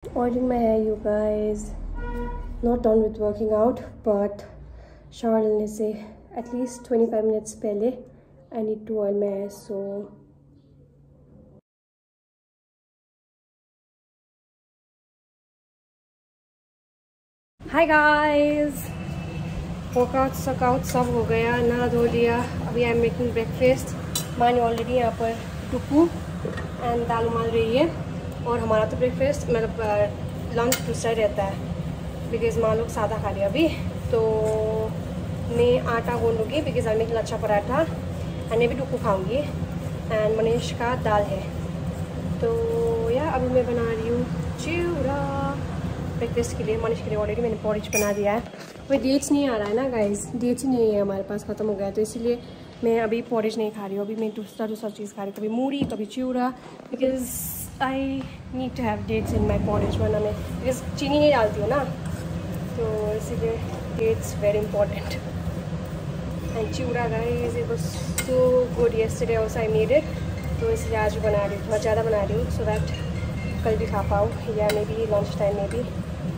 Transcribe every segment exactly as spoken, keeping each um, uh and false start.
Ordering my hair, you guys. Not done with working out, but shower लेने से at least twenty-five minutes पहले I need to oil my hair. So hi guys, workout सकआउट सब हो गया, नहा धो लिया. अभी आई एम मेकिंग ब्रेकफास्ट. माँ ने ऑलरेडी यहाँ पर टुकू एंड दाल उबाल रही है. और हमारा तो ब्रेकफास्ट मतलब लंच दूसरा रहता है बिकॉज माँ लोग सादा खा रही है अभी. तो मैं आटा गूंदूँगी because I making lachha paratha and मैं भी टुकू खाऊँगी एंड मनीष का दाल है. तो या अभी मैं बना रही हूँ चिवड़ा ब्रेकफास्ट के लिए. मनीष के लिए ऑलरेडी मैंने पॉरिज बना दिया है. कोई डेट्स नहीं आ रहा है ना गाइस, डेट्स ही नहीं है हमारे पास, ख़त्म हो गया. तो इसीलिए मैं अभी पॉरिज नहीं खा रही हूँ. अभी मैं दूसरा दूसरा चीज़ खा रही हूँ, कभी मूढ़ी कभी चिवड़ा, because I need to have dates in my porridge. वरना मैं बिकॉज चीनी नहीं डालती हूँ ना, तो इसीलिए dates very important. And chivda guys it was so good yesterday also I made it. तो इसलिए आज भी बना रही हूँ, थोड़ा ज़्यादा बना रही हूँ सो दैट कल भी खा पाऊँ या मे बी लंच टाइम में भी.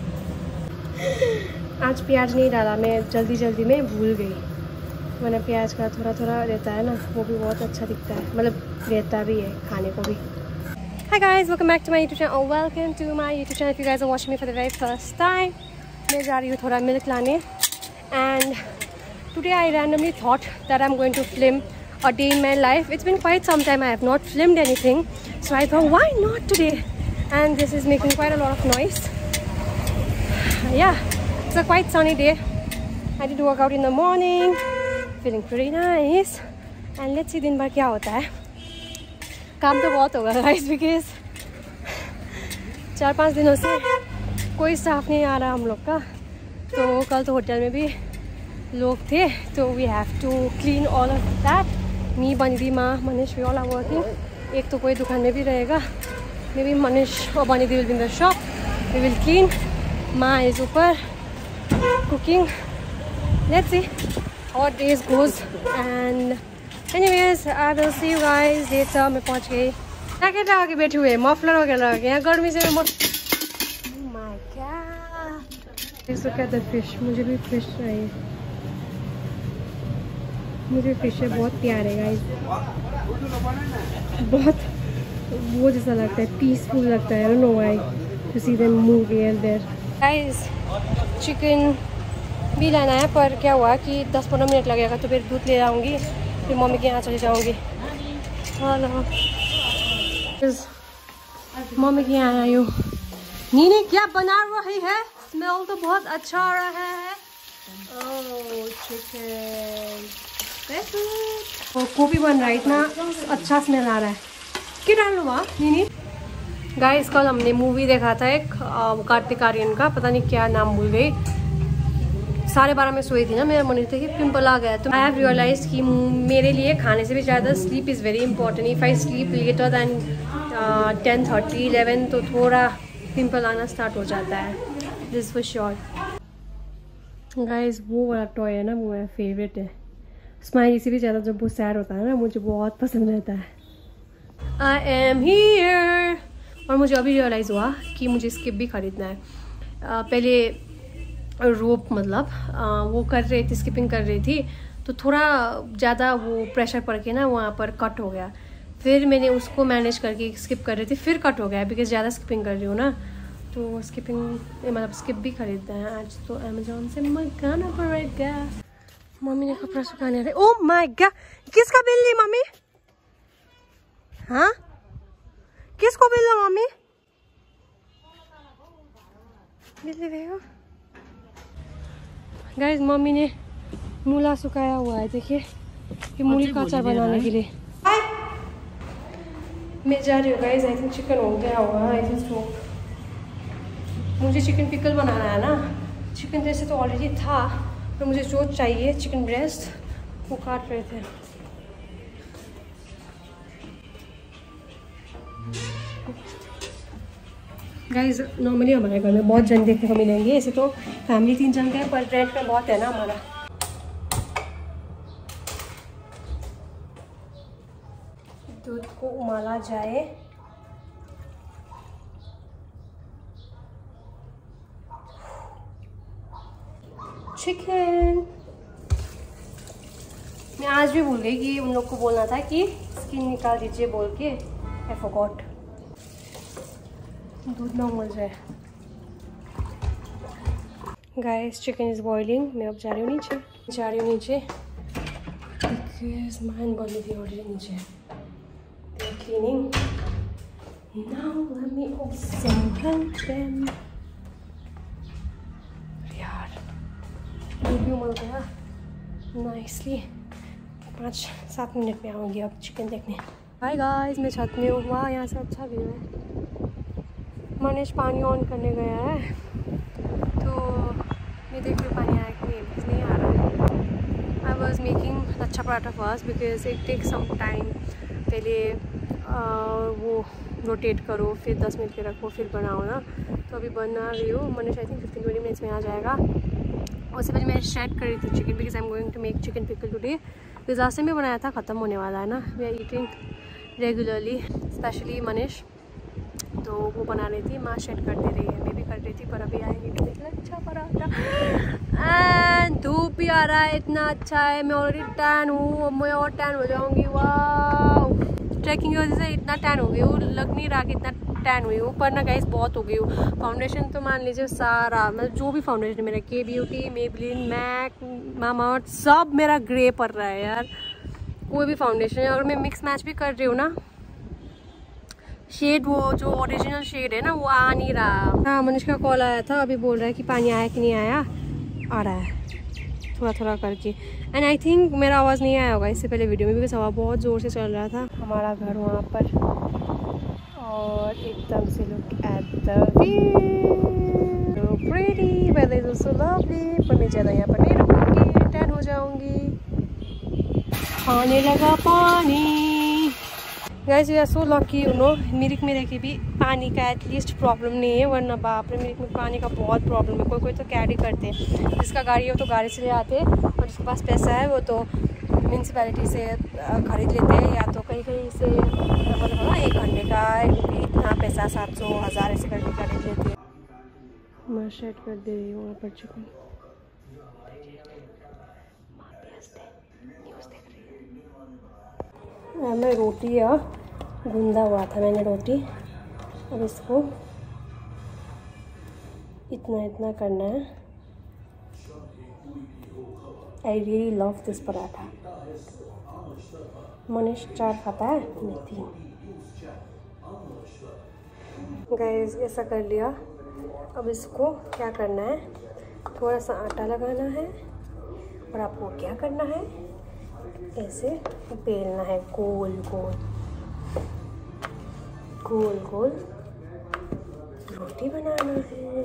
आज प्याज नहीं डाला, मैं जल्दी जल्दी में भूल गई. वरना प्याज का थोड़ा थोड़ा रहता है ना, वो भी बहुत अच्छा दिखता है, मतलब रहता भी है खाने को भी. Hi guys, welcome back to my YouTube channel. Oh, welcome to my YouTube channel. If you guys are watching me for the very first time, मैं जा रही हूँ थोड़ा मिल्क लाने. And today I randomly thought that I'm going to film a day in my life. It's been quite some time I have not filmed anything, so I thought why not today? And this is making quite a lot of noise. Yeah, it's a quite sunny day. I did work out in the morning, feeling pretty nice. And let's see दिन भर क्या होता है. काम तो बहुत होगा guys because चार पाँच दिनों से कोई स्टाफ नहीं आ रहा हम लोग का. तो कल तो होटल में भी लोग थे, तो we have to clean all of that. Me, बनिदी, माँ, Manish, we all are working. एक तो कोई दुकान में भी रहेगा. Maybe मनीष और बनिदी will be in the shop. We will clean. Ma is ऊपर cooking. Let's see how days goes. And anyways, I will see you guys later. मैं पहुँच गई. जैकेट लगा के बैठे हुए, मफलर वगैरह लगा के. यहाँ गर्मी से मैं Oh my god. Let's look at the fish. मुझे भी फिश चाहिए. मुझे फिश है बहुत प्यारे गाइस. बहुत वो जैसा लगता है, पीसफुल लगता है. I don't know why to see them move here and there. Guys chicken भी लाना है, पर क्या हुआ कि दस पंद्रह मिनट लगेगा, तो फिर दूध ले आऊँगी, फिर मम्मी के यहाँ चली जाऊँगी. हेलो मम्मी के यहाँ आई हूँ. नीनी क्या बना रही है? स्मेल तो बहुत अच्छा आ रहा है. ओह चिकन वो कॉफी बन रहा है, इतना अच्छा स्मेल आ रहा है. क्या डालूँ वहाँ नीनी? गाइस कल हमने मूवी देखा था एक कार्तिक आर्यन का, पता नहीं क्या नाम भूल गई. साढ़े बारह में सोई थी ना, मेरा मन था कि पिंपल आ गया. तो आई हैव रियलाइज कि मेरे लिए खाने से भी ज़्यादा sleep is very important. If I sleep later than ten thirty eleven तो थोड़ा पिंपल आना स्टार्ट हो जाता है. This for sure. गाइस वो वाला टॉय है ना, वो मेरा फेवरेट है. स्माइली से भी ज़्यादा जब वो सैड होता है ना, मुझे बहुत पसंद रहता है. I am here. और मुझे अभी रियलाइज़ हुआ कि मुझे स्किप भी ख़रीदना है. आ, पहले रोप मतलब आ, वो कर रही थी, स्किपिंग कर रही थी, तो थोड़ा ज़्यादा वो प्रेशर पड़ के ना वहाँ पर कट हो गया. फिर मैंने उसको मैनेज करके स्किप कर रही थी, फिर कट हो गया बिकॉज ज़्यादा स्किपिंग कर रही हूँ ना. तो स्किपिंग मतलब स्किप भी खरीदना है आज. तो अमेजोन से मंगाना पड़ेगा. मम्मी ने कपड़ा सुखाने रहे. ओह माय गॉड, किसका बिल ली मम्मी? हाँ किसको बिल लो मम्मी? बिजली देखो गाइस, मम्मी ने मूला सुखाया हुआ है. देखिए ये मूली का अचार बनाने के लिए. मैं जा रही हूँ गाइस. आई थिंक चिकन हो गया होगा. आई थिंक तो मुझे चिकन पिकल बनाना है ना. चिकन जैसे तो ऑलरेडी था, पर मुझे जो चाहिए चिकन ब्रेस्ट वो काट रहे थे. गाइस नॉर्मली हमारे घर में बहुत जन देखने को मिलेंगे. ऐसे तो फैमिली तीन जन के, पर रेंट में बहुत है ना हमारा. दूध को उबाला जाए. चिकन। मैं आज भी भूल गई कि उन लोग को बोलना था कि स्किन निकाल दीजिए बोल के। I forgot. दूध ना उबल जाए। Guys chicken is boiling. मैं अब जा रही हूँ नीचे जा रही हूँ नीचे बिकॉज माइन बॉल थी ऑलरेडी नीचे। Cleaning now let me also help them. यार दूध भी उबल गया नाइसली। पाँच सात मिनट में आऊँगी अब चिकन देखने। हाय गाइस मैं छत में हूँ। वाह यहाँ से अच्छा व्यू है। मनीष पानी ऑन करने गया है तो मैं देख रही पानी आया कि नहीं नहीं आ रहा है। आई वॉज मेकिंग अच्छा paratha first because it take some time. पहले आ, वो रोटेट करो फिर दस मिनट के रखो फिर बनाओ ना। तो अभी बना रही हूँ। Manish I think fifteen twenty minutes में आ जाएगा। उससे पहले मैं शेड कर रही थी chicken because I am going to make chicken pickle today. Disaster में बनाया था ख़त्म होने वाला है ना। We are eating regularly specially Manish तो वो बना रही थी। माँ शेड करते रही है मैं भी कर रही थी पर अभी आएंगे तो देखना अच्छा पराठा। एंड धूप भी आ रहा है इतना अच्छा है। मैं ऑलरेडी टैन हूँ अब मैं और टैन हो जाऊँगी। वाह ट्रैकिंग की वजह से इतना टैन हो गई हूँ लग नहीं रहा कि इतना टैन हुई हूँ पर ना गाइस बहुत हो गई हूँ। फाउंडेशन तो मान लीजिए सारा मतलब जो भी फाउंडेशन है मेरा Kay beauty Maybelline MAC Mamaearth सब मेरा ग्रे पड़ रहा है यार। कोई भी फाउंडेशन है और मैं मिक्स मैच भी कर रही हूँ ना शेड वो जो ओरिजिनल शेड है ना वो आ नहीं रहा। हाँ मनीष का कॉल आया था अभी बोल रहा है कि पानी आया कि नहीं आया। आ रहा है थोड़ा थोड़ा करके। एंड आई थिंक मेरा आवाज़ नहीं आया होगा इससे पहले वीडियो में बिकॉज हवा बहुत ज़ोर से चल रहा था। हमारा घर वहाँ पर और एकदम से look at the view pretty weather is so lovely. पर मैं ज़्यादा यहाँ पर नहीं रुकूंगी टैन हो जाऊंगी। आने लगा पानी। Guys we are so lucky you know Mirik में रह के भी पानी का एटलीस्ट प्रॉब्लम नहीं है वरना बाप रे मिरिक में पानी का बहुत प्रॉब्लम है। कोई कोई तो कैरी करते हैं जिसका गाड़ी है वो तो गाड़ी से ले आते हैं और जिसके पास पैसा है वो तो म्यूनसिपैलिटी से खरीद लेते हैं या तो कहीं कहीं से मतलब ना एक घंटे का इतना पैसा सात सौ हज़ार ऐसे करके खरीद लेते हैं। मैं सेट कर दे रही हूँ वहाँ पर चिकन। मैं रोटी या गूंदा हुआ था मैंने रोटी। अब इसको इतना इतना करना है। I really love this paratha. Manish चार खाता है मैं तीन। गाइस ऐसा कर लिया। अब इसको क्या करना है थोड़ा सा आटा लगाना है और आपको क्या करना है ऐसे बेलना है गोल गोल गोल गोल रोटी बनाना है।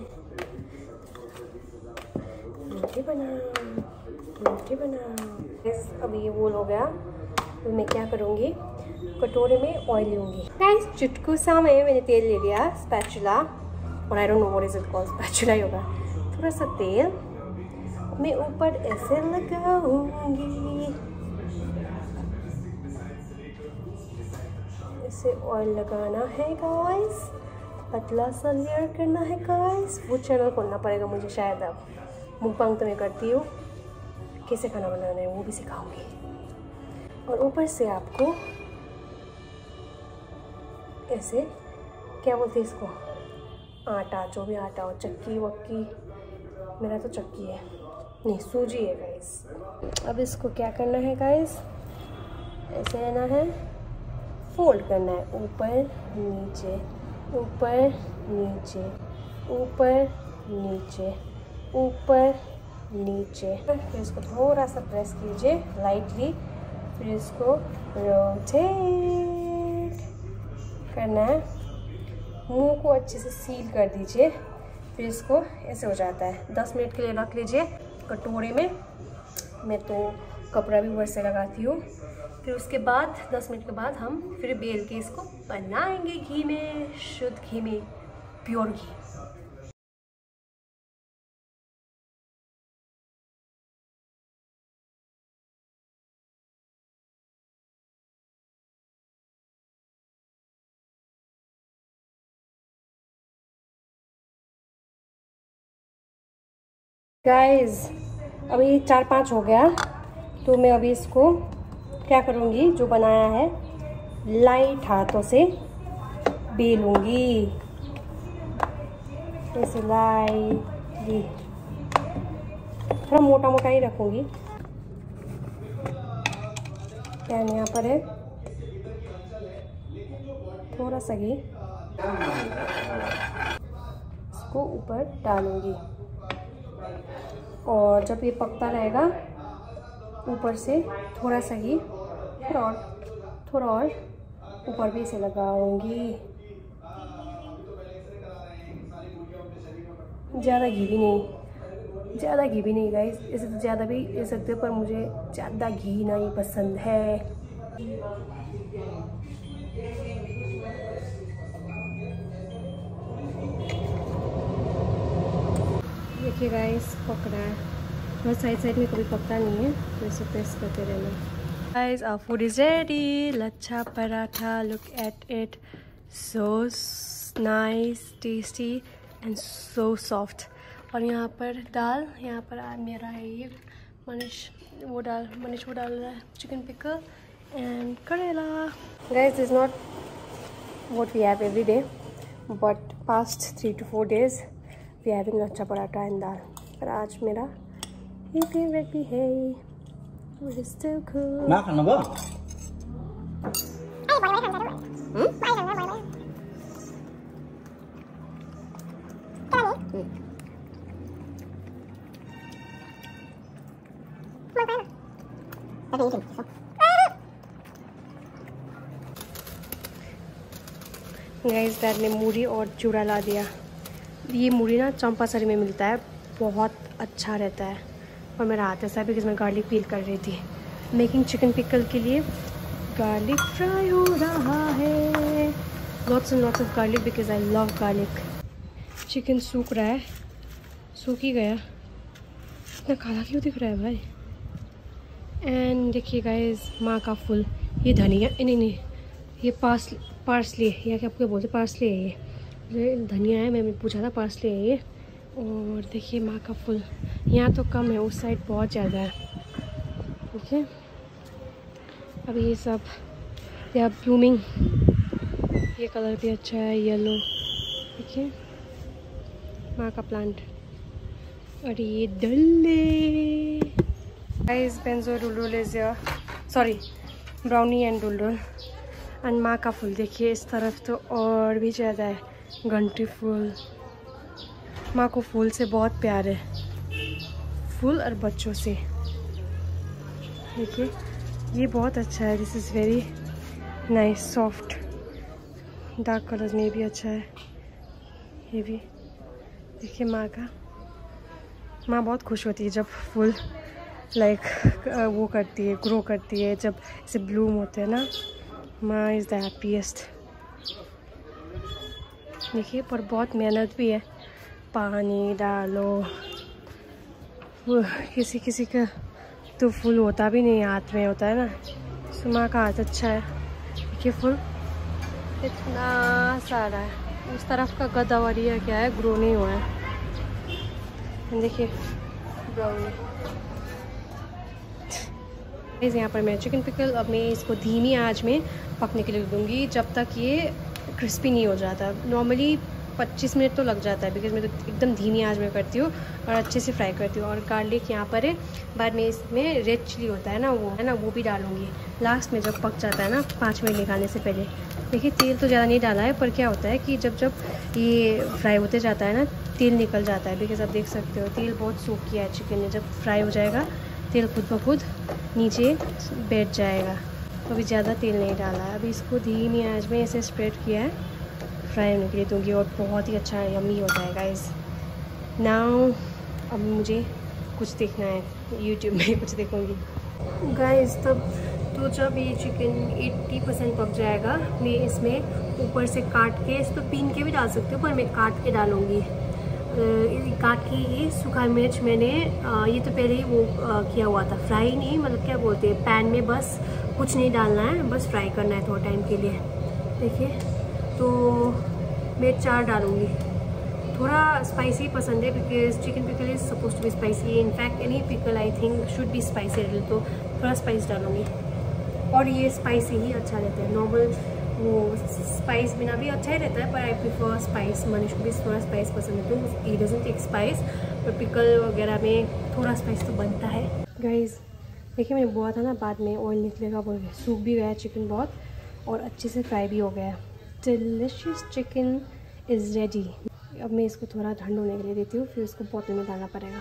रोटी बनाओ रोटी बनाओ। इस अब ये गोल हो गया तो मैं क्या करूँगी कटोरे में ऑयल लूँगी। गाइस चुटकू सा में मैंने तेल ले लिया स्पैचुला और I don't know what is it called spatula ही होगा। थोड़ा सा तेल मैं ऊपर ऐसे लगाऊंगी। इसे ऑयल लगाना है गाइस पतला सा लेयर करना है गाइस। वो चैनल खोलना पड़ेगा मुझे शायद। अब मुकबांग तो मैं करती हूँ कैसे खाना बनाना है वो भी सिखाऊंगी। और ऊपर से आपको ऐसे क्या बोलते हैं इसको आटा जो भी आटा हो चक्की वक्की मेरा तो चक्की है नहीं सूजी है गाइस। अब इसको क्या करना है गाइस ऐसे लेना है फोल्ड करना है ऊपर नीचे ऊपर नीचे ऊपर नीचे ऊपर नीचे। फिर इसको थोड़ा सा प्रेस कीजिए लाइटली। फिर इसको रोटेट करना है। मुंह को अच्छे से सील कर दीजिए। फिर इसको ऐसे हो जाता है। दस मिनट के लिए रख लीजिए कटोरे में। मैं तो कपड़ा भी ऊपर से लगाती हूँ। फिर उसके बाद दस मिनट के बाद हम फिर बेल के इसको बनाएंगे घी में शुद्ध घी में प्योर घी। गाइस अभी चार पाँच हो गया, तो मैं अभी इसको क्या करूँगी, जो बनाया है लाइट हाथों से बेलूँगी, ऐसे लाइटली, थोड़ा मोटा मोटा ही रखूँगी। पैन यहाँ पर है, थोड़ा सा घी इसको ऊपर डालूँगी, और जब ये पकता रहेगा ऊपर से थोड़ा सा घी थोड़ा और थोड़ा और ऊपर भी इसे लगाऊंगी। ज़्यादा घी भी नहीं, ज़्यादा घी भी नहीं गाइस, इसे तो ज़्यादा भी ले सकते हो, पर मुझे ज़्यादा घी नहीं पसंद है। देखिए गाइस पक रहा है, बस साइड साइड में कभी पकता नहीं है, तो इसे प्रेस करते रहना। Guys our food is ready, lachha paratha, look at it, so nice, tasty and so soft. और यहाँ पर दाल, यहाँ पर मेरा है ये मनीष वो डाल मनीष वो डाल रहा है chicken pickle and karela. Guys is not what we have every day, but past three two four days we having lachha paratha and dal, पर आज मेरा ये फेवरेट भी है, which is still cool. Nak ano ba? Guys dad ने मूढ़ी और चूड़ा ला दिया। ये मूढ़ी ना चंपासरी में मिलता है, बहुत अच्छा रहता है, और मेरा हाथ ऐसा है बिकॉज मैं गार्लिक पील कर रही थी। मेकिंग चिकन पिकल के लिए गार्लिक फ्राई हो रहा है, lots and lots of garlic because I love garlic. Chicken सूख रहा है, सूख ही गया, इतना काला क्यों दिख रहा है भाई। एंड देखिए गाइस माँ का फूल, ये धनिया नहीं नहीं ये पास पार्सली है, या क्या आपको बोलते पार्सली है, ये ये धनिया है, मैंने पूछा था पार्सली है ये। और देखिए माँ का फूल, यहाँ तो कम है, उस साइड बहुत ज़्यादा है। ठीक है, अब ये सब या ब्लूमिंग, ये कलर भी अच्छा है येलो। ठीक है, माँ का प्लांट। और ये डुल्ले गाइस, बेंजो डुलडुल इज सॉरी ब्राउनी एंड डुलडुल। एंड माँ का फूल देखिए इस तरफ तो और भी ज़्यादा है, घंटी फूल। माँ को फूल से बहुत प्यार है, फूल और बच्चों से। देखिए ये बहुत अच्छा है, this is very nice soft, dark colours में भी अच्छा है ये भी। देखिए माँ का, माँ बहुत खुश होती है जब फूल लाइक वो करती है, ग्रो करती है, जब इसे ब्लूम होते हैं ना, माँ इज़ द हैप्पीएस्ट। देखिए पर बहुत मेहनत भी है, पानी डालो, वो किसी किसी का तो फूल होता भी नहीं, हाथ में होता है ना, तो माँ का हाथ अच्छा है। देखिए फूल इतना सारा है, उस तरफ का गदावरी है क्या है, ग्रो नहीं हुआ है। देखिए ब्राउनी। यहाँ पर मैं चिकन पिकल, अब मैं इसको धीमी आंच में पकने के लिए दूँगी जब तक ये क्रिस्पी नहीं हो जाता। नॉर्मली पच्चीस मिनट तो लग जाता है, बिकॉज मैं तो एकदम धीमी आंच में करती हूँ और अच्छे से फ्राई करती हूँ। और गार्लिक यहाँ पर है, बाद में इसमें रेड चिली होता है ना, वो है ना, वो भी डालूँगी लास्ट में जब पक जाता है ना, पाँच मिनट निकालने से पहले। देखिए तेल तो ज़्यादा नहीं डाला है, पर क्या होता है कि जब जब ये फ्राई होते जाता है ना, तेल निकल जाता है, बिकॉज आप देख सकते हो तेल बहुत सूख किया है चिकन ने। जब फ्राई हो जाएगा तेल खुद ब खुद नीचे बैठ जाएगा, तो अभी ज़्यादा तेल नहीं डाला है। अभी इसको धीमी आंच में ऐसे स्प्रेड किया है, फ्राई होने के लिए दूँगी, और बहुत ही अच्छा यम्मी होता है गाइस। नाउ अब मुझे कुछ देखना है, यूट्यूब में कुछ देखूँगी गाइस। तब तो जब ये चिकन अस्सी परसेंट पक जाएगा, मैं इसमें ऊपर से काट के, इस पर पीन के भी डाल सकती हूँ, पर मैं काट के डालूँगी। काट के ये सूखा मिर्च मैंने ये तो पहले ही वो किया हुआ था, फ्राई नहीं, मतलब क्या बोलते हैं, पैन में बस कुछ नहीं डालना है, बस फ्राई करना है थोड़ा टाइम के लिए। देखिए तो मैं चार डालूँगी, थोड़ा स्पाइसी पसंद है because chicken pickle is suppose to be spicy. In fact any pickle I think should be spicy, तो थोड़ा स्पाइस डालूँगी। और ये स्पाइसी ही अच्छा रहता है, नॉर्मल वो स्पाइस बिना भी अच्छा ही रहता है, पर आई प्रीफर स्पाइस। मनीष को भी थोड़ा स्पाइस पसंद है, तो ही डजंट टेक स्पाइस, पर पिकल वगैरह में थोड़ा स्पाइस तो बनता है। गाइस देखिए मैंने बोला था ना बाद में ऑयल निकलेगा बोल के, सूख भी गया चिकन बहुत और अच्छे से फ्राई भी हो गया। Delicious chicken is ready. अब मैं इसको थोड़ा ठंड होने के लिए देती हूँ, फिर इसको बोतल में डालना पड़ेगा।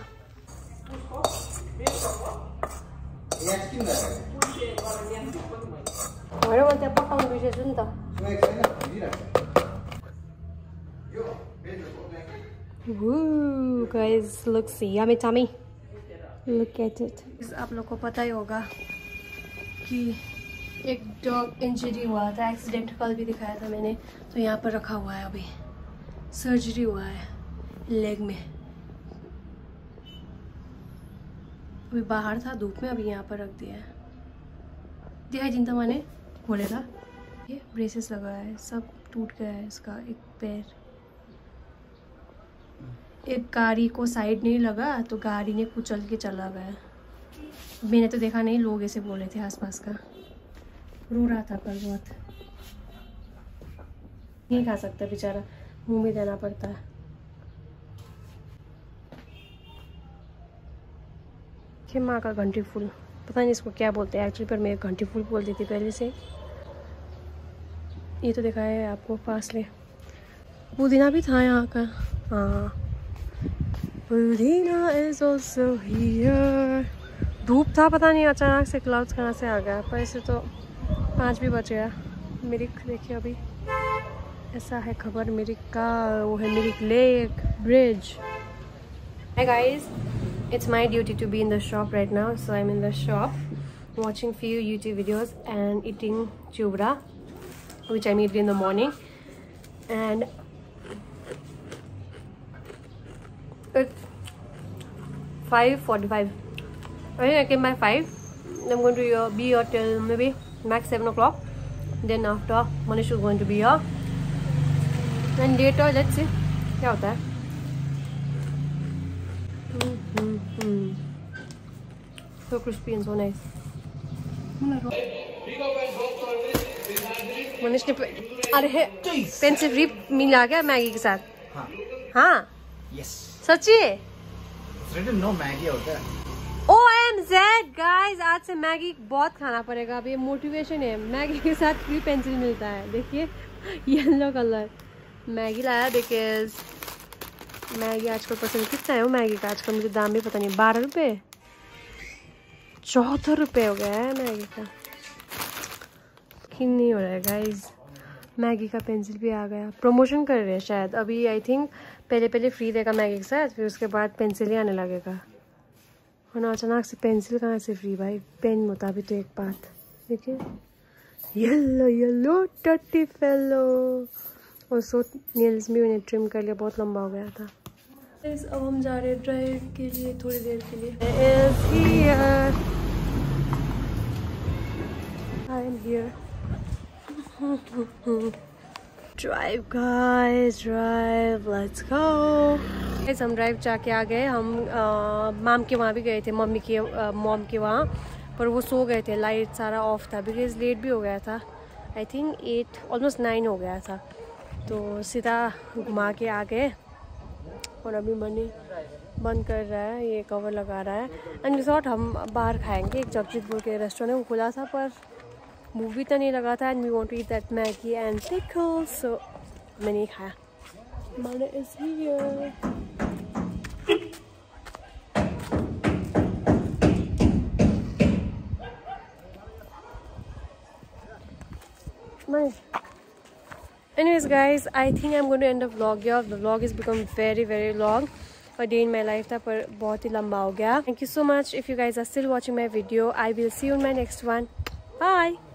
Woo, guys, looks yummy tummy. Look at it. आप लोग को पता ही होगा कि एक डॉग इंजरी हुआ था, एक्सीडेंट कल भी दिखाया था मैंने, तो यहाँ पर रखा हुआ है। अभी सर्जरी हुआ है लेग में, अभी बाहर था धूप में, अभी यहाँ पर रख दिया है। दिखाई दिन था मैंने बोले था। ये ब्रेसेस लगाया है, सब टूट गया है इसका एक पैर। एक गाड़ी को साइड नहीं लगा तो गाड़ी ने कुचल के चला गया। मैंने तो देखा नहीं, लोग ऐसे बोले थे आसपास का। रो रहा था कल बहुत, नहीं खा सकता बेचारा, मुंह में देना पड़ता है। कि माँ का घंटी फूल, पता नहीं इसको क्या बोलते हैं एक्चुअली, पर मैं घंटी फूल बोल देती पहले से। ये तो दिखाया है आपको फासले। पुदीना भी था यहाँ का, हाँ पुदीना इज ऑल्सो हियर। धूप था, पता नहीं अचानक से क्लाउड्स कहाँ से आ गया, पर ऐसे तो पाँच भी बज गया। मिरिक देखिए अभी ऐसा है खबर मिरिक का, वो है Mirik lake bridge. Hi guys, it's my duty to be in the shop right now, so I'm in the shop watching few YouTube videos and eating chubra, which I made in the morning, and it's five forty-five. I think I came by five. I'm going to be here till maybe max seven o'clock. Then after Manish is going to be here, and later let's see क्या होता है। So crispy and so nice. Manish ने अरे pencil rib मिला क्या Maggi के साथ? हाँ, हाँ? Yes. सच्ची? No मैगी होता है। O M Z guys, आज से मैगी बहुत खाना पड़ेगा। अब ये मोटिवेशन है, मैगी के साथ फ्री पेंसिल मिलता है। देखिए येलो कलर मैगी लाया, बिकॉज मैगी आजकल पसंद। कितना है वो मैगी का आजकल, मुझे दाम भी पता नहीं। बारह रुपये चौदह रुपये हो गया है मैगी का। नहीं हो रहा है गाइज, मैगी का पेंसिल भी आ गया। प्रमोशन कर रहे हैं शायद अभी, आई थिंक पहले पहले फ्री देगा मैगी के साथ, फिर उसके बाद पेंसिल ही आने लगेगा। और ना अचानक से पेंसिल कहाँ से फ्री भाई, पेन होता भी तो एक बात। देखिए येलो येलो टट्टी फेलो। और सो नेल्स भी मैंने ट्रिम कर लिया, बहुत लंबा हो गया था। अब हम जा रहे हैं ड्राइव के लिए थोड़ी देर के लिए। I am here. Drive guys, drive, let's go. Guys, हम ड्राइव जाके आ गए। हम आ, माम के वहाँ भी गए थे, मम्मी के मॉम के वहाँ, पर वो सो गए थे, लाइट सारा ऑफ था बिकॉज लेट भी हो गया था। I think at almost nine हो गया था, तो सीधा घुमा के आ गए। और अभी मनी बंद कर रहा है, ये कवर लगा रहा है। एंड रिसोर्ट हम बाहर खाएंगे, एक जगजीत बोल के रेस्टोरेंट है, वो खुला था पर मूवी तो नहीं लगा था। And we want to eat that Maggi and pickles, so मैंने नहीं खाया। Mani is here. Anyways guys, I think I'm going to end the vlog here. The vlog has become very very long. A day in my life था, पर बहुत ही लंबा हो गया। Thank you so much if you guys are still watching my video. I will see you in my next one. Bye.